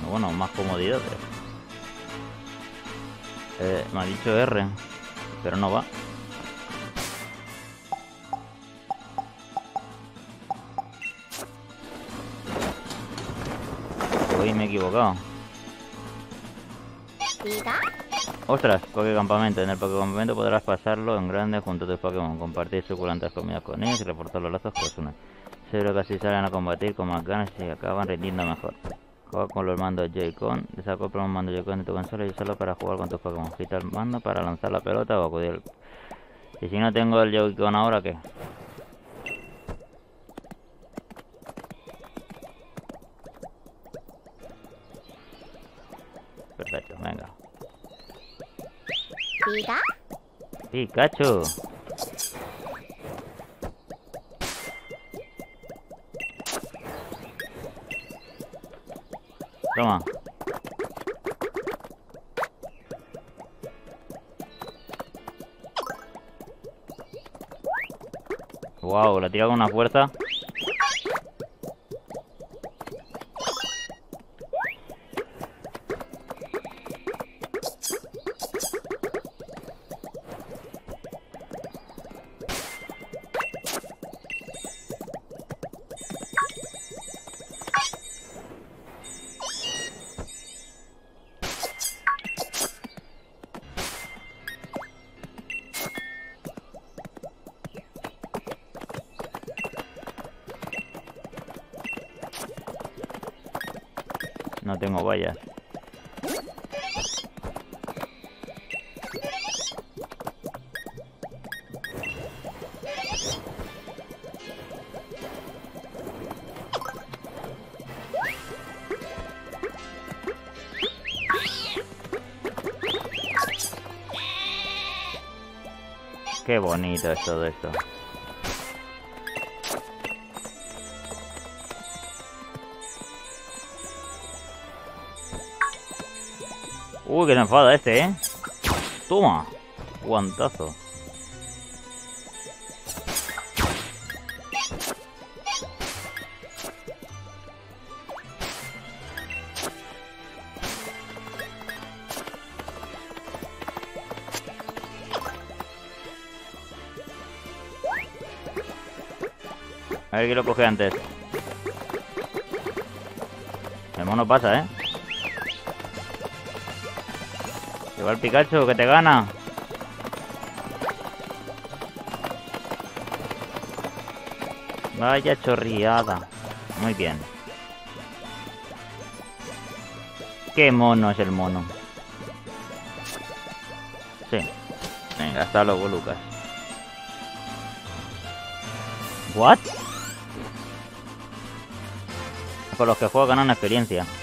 Bueno, más comodidades. Me ha dicho R, pero no va. Uy, me he equivocado. ¡Ostras! Poké Campamento. En el Poké Campamento podrás pasarlo en grande junto a tus Pokémon, compartir suculentas comidas con ellos y reforzar los lazos que los unen. Seguro que así salen a combatir con más ganas y acaban rindiendo mejor. Juega con los mandos Joy-Con. Desacopla un mando Joy-Con de tu consola y usarlo para jugar con tus Pokémon. Quita el mando para lanzar la pelota o acudir. Y si no tengo el Joy-Con ahora, ¿qué? Perfecto, venga. Pikachu. Toma. Wow, la tira con una fuerza. No tengo vallas. Qué bonito es todo esto. Uy, que se enfada este, ¿eh? Toma. Guantazo. A ver quién lo coge antes. El mono pasa, ¿eh? Se va el Pikachu, que te gana. Vaya chorriada. Muy bien. Qué mono es el mono. Sí. Venga, hasta luego, Lucas. ¿What? Con los que juegan ganan experiencia.